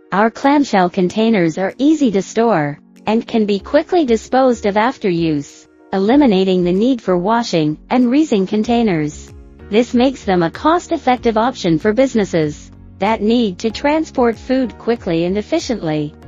Our clamshell containers are easy to store, and can be quickly disposed of after use, eliminating the need for washing and reusing containers. This makes them a cost-effective option for businesses that need to transport food quickly and efficiently.